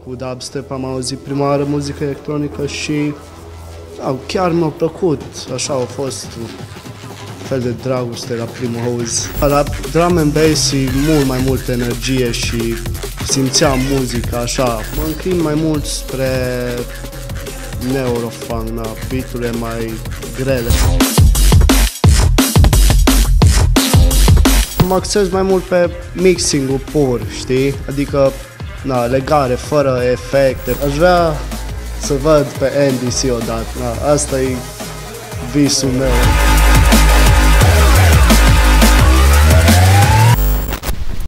cu dubstep, am auzit prima oară muzică electronică și chiar mi-a plăcut. Așa a fost un fel de dragoste la primul auz. La drum and bass e mai multă energie și simțeam muzica așa. Mă înclin mai mult spre neurofunk, beat-urile mai grele. Mă axez mai mult pe mixing-ul pur, știi? Adică, legare, fără efecte. Aș vrea să văd pe NDC odată, asta e visul meu.